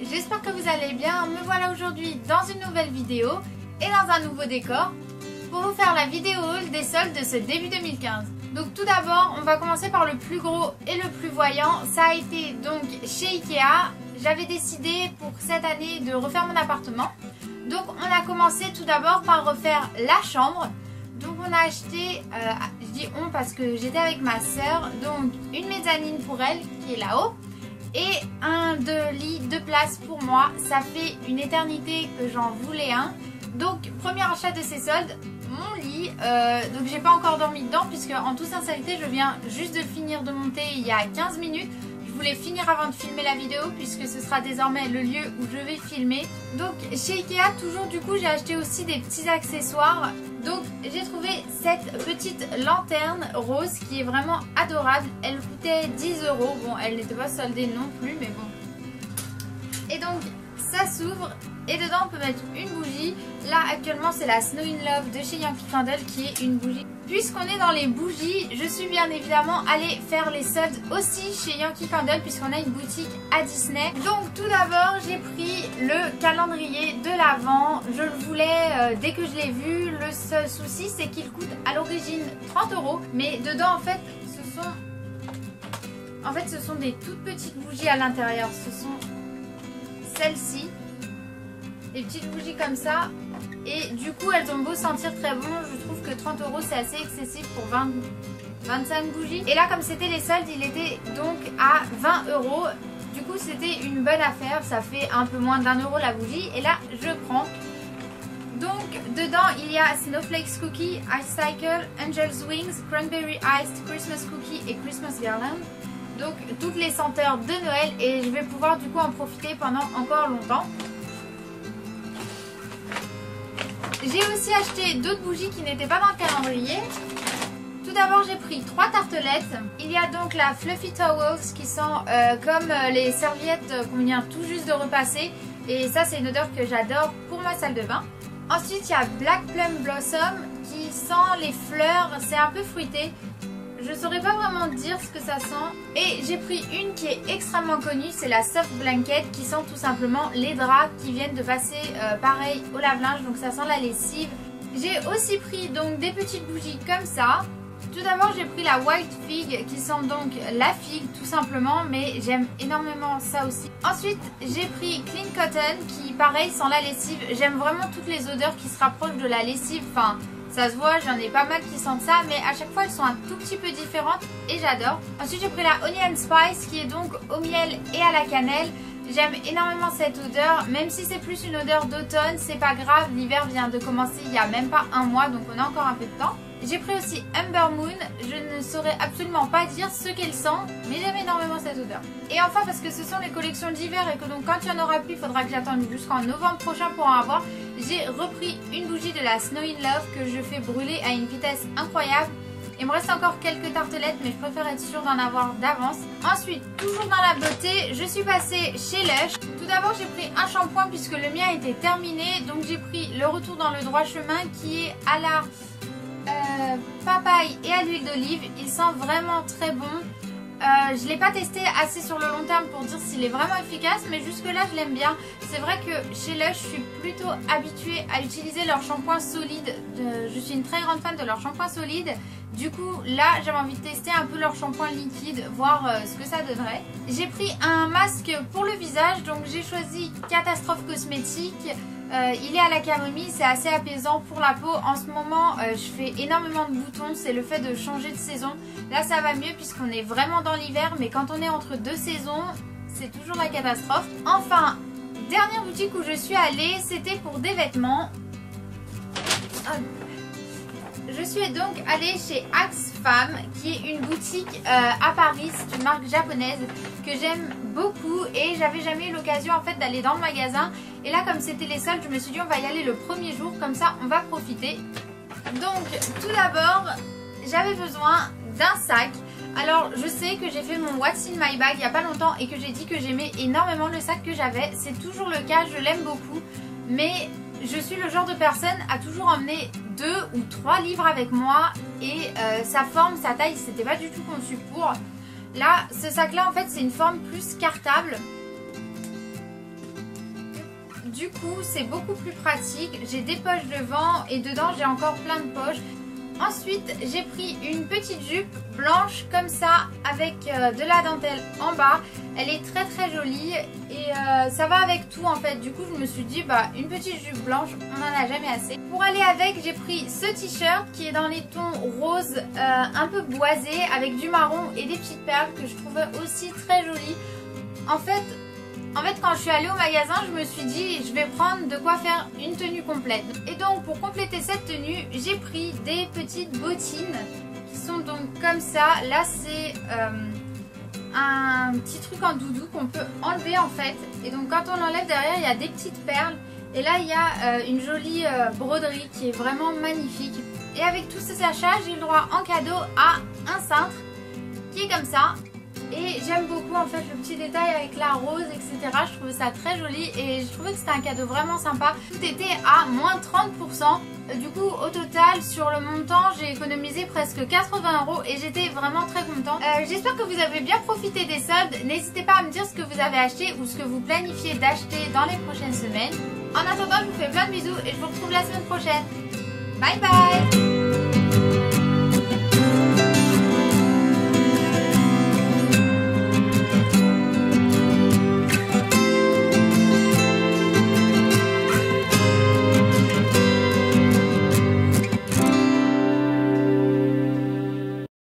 j'espère que vous allez bien. Me voilà aujourd'hui dans une nouvelle vidéo et dans un nouveau décor pour vous faire la vidéo haul des soldes de ce début 2015. Donc tout d'abord, on va commencer par le plus gros et le plus voyant. Ça a été donc chez Ikea. J'avais décidé pour cette année de refaire mon appartement. Donc on a commencé tout d'abord par refaire la chambre. Donc on a acheté, je dis on parce que j'étais avec ma soeur, donc une mezzanine pour elle qui est là-haut. Et un lit de place pour moi. Ça fait une éternité que j'en voulais un. Donc premier achat de ces soldes, mon lit. Donc j'ai pas encore dormi dedans puisque en toute sincérité je viens juste de finir de monter il y a 15 minutes. Je voulais finir avant de filmer la vidéo puisque ce sera désormais le lieu où je vais filmer. Donc chez Ikea toujours du coup j'ai acheté aussi des petits accessoires. Donc j'ai trouvé cette petite lanterne rose qui est vraiment adorable. Elle coûtait 10 €. Bon, elle n'était pas soldée non plus, mais bon. Et donc ça s'ouvre et dedans on peut mettre une bougie. Là actuellement c'est la Snow in Love de chez Yankee Candle qui est une bougie. Puisqu'on est dans les bougies, je suis bien évidemment allée faire les soldes aussi chez Yankee Candle puisqu'on a une boutique à Disney. Donc tout d'abord j'ai pris le calendrier de l'Avent. Je le voulais dès que je l'ai vu. Le seul souci c'est qu'il coûte à l'origine 30 €. Mais dedans en fait ce sont des toutes petites bougies à l'intérieur. Ce sont celles-ci. Des petites bougies comme ça. Et du coup elles ont beau sentir très bon, je trouve que 30 € c'est assez excessif pour 25 bougies. Et là comme c'était les soldes, il était donc à 20 €. Du coup c'était une bonne affaire, ça fait un peu moins d'1 € la bougie. Et là je prends. Donc dedans il y a Snowflakes Cookie, Ice Cycle, Angel's Wings, Cranberry Iced, Christmas Cookie et Christmas Garland. Donc toutes les senteurs de Noël et je vais pouvoir du coup en profiter pendant encore longtemps. J'ai aussi acheté d'autres bougies qui n'étaient pas dans le calendrier. Tout d'abord j'ai pris 3 tartelettes. Il y a donc la Fluffy Towels qui sent comme les serviettes qu'on vient tout juste de repasser. Et ça c'est une odeur que j'adore pour ma salle de bain. Ensuite il y a Black Plum Blossom qui sent les fleurs, c'est un peu fruité. Je saurais pas vraiment dire ce que ça sent. Et j'ai pris une qui est extrêmement connue, c'est la Soft Blanket qui sent tout simplement les draps qui viennent de passer pareil au lave-linge. Donc ça sent la lessive. J'ai aussi pris donc des petites bougies comme ça. Tout d'abord j'ai pris la White Fig qui sent donc la figue tout simplement. Mais j'aime énormément ça aussi. Ensuite j'ai pris Clean Cotton qui pareil sent la lessive. J'aime vraiment toutes les odeurs qui se rapprochent de la lessive. Enfin... ça se voit, j'en ai pas mal qui sentent ça, mais à chaque fois elles sont un tout petit peu différentes et j'adore. Ensuite j'ai pris la Onion Spice qui est donc au miel et à la cannelle. J'aime énormément cette odeur, même si c'est plus une odeur d'automne, c'est pas grave, l'hiver vient de commencer il y a même pas un mois, donc on a encore un peu de temps. J'ai pris aussi Amber Moon, je ne saurais absolument pas dire ce qu'elle sent, mais j'aime énormément cette odeur. Et enfin parce que ce sont les collections d'hiver et que donc quand il y en aura plus, il faudra que j'attende jusqu'en novembre prochain pour en avoir. J'ai repris une bougie de la Snow in Love que je fais brûler à une vitesse incroyable. Il me reste encore quelques tartelettes mais je préfère être sûre d'en avoir d'avance. Ensuite, toujours dans la beauté, je suis passée chez Lush. Tout d'abord j'ai pris un shampoing puisque le mien était terminé. Donc j'ai pris le retour dans le droit chemin qui est à la papaye et à l'huile d'olive. Il sent vraiment très bon. Je ne l'ai pas testé assez sur le long terme pour dire s'il est vraiment efficace, mais jusque là je l'aime bien. C'est vrai que chez Lush je suis plutôt habituée à utiliser leur shampoing solide. Je suis une très grande fan de leur shampoing solide. Du coup là j'avais envie de tester un peu leur shampoing liquide, voir ce que ça donnerait. J'ai pris un masque pour le visage, donc j'ai choisi Catastrophe Cosmétique. Il est à la camomille, c'est assez apaisant pour la peau. En ce moment je fais énormément de boutons, c'est le fait de changer de saison. Là ça va mieux puisqu'on est vraiment dans l'hiver, mais quand on est entre deux saisons c'est toujours la catastrophe. Enfin, dernière boutique où je suis allée, c'était pour des vêtements. Je suis donc allée chez Axe Femme qui est une boutique à Paris, c'est une marque japonaise que j'aime beaucoup et j'avais jamais eu l'occasion en fait d'aller dans le magasin. Et là comme c'était les soldes, je me suis dit on va y aller le premier jour, comme ça on va profiter. Donc tout d'abord j'avais besoin d'un sac. Alors je sais que j'ai fait mon What's in my bag il n'y a pas longtemps et que j'ai dit que j'aimais énormément le sac que j'avais. C'est toujours le cas, je l'aime beaucoup, mais je suis le genre de personne à toujours emmener 2 ou 3 livres avec moi et sa forme, sa taille, c'était pas du tout conçu pour. Là, ce sac là en fait c'est une forme plus cartable. Du coup, c'est beaucoup plus pratique. J'ai des poches devant et dedans, j'ai encore plein de poches. Ensuite, j'ai pris une petite jupe blanche comme ça avec de la dentelle en bas. Elle est très très jolie et ça va avec tout en fait. Du coup, je me suis dit, bah, une petite jupe blanche, on n'en a jamais assez. Pour aller avec, j'ai pris ce t-shirt qui est dans les tons roses un peu boisés avec du marron et des petites perles que je trouvais aussi très jolies. En fait, quand je suis allée au magasin, je me suis dit je vais prendre de quoi faire une tenue complète. Et donc pour compléter cette tenue, j'ai pris des petites bottines qui sont donc comme ça. Là c'est un petit truc en doudou qu'on peut enlever en fait. Et donc quand on l'enlève derrière, il y a des petites perles. Et là il y a une jolie broderie qui est vraiment magnifique. Et avec tous ces achats, j'ai le droit en cadeau à un cintre qui est comme ça. Et j'aime beaucoup en fait le petit détail avec la rose, etc. Je trouvais ça très joli et je trouvais que c'était un cadeau vraiment sympa. Tout était à moins 30%. Du coup, au total, sur le montant, j'ai économisé presque 80 € et j'étais vraiment très contente. J'espère que vous avez bien profité des soldes. N'hésitez pas à me dire ce que vous avez acheté ou ce que vous planifiez d'acheter dans les prochaines semaines. En attendant, je vous fais plein de bisous et je vous retrouve la semaine prochaine. Bye bye!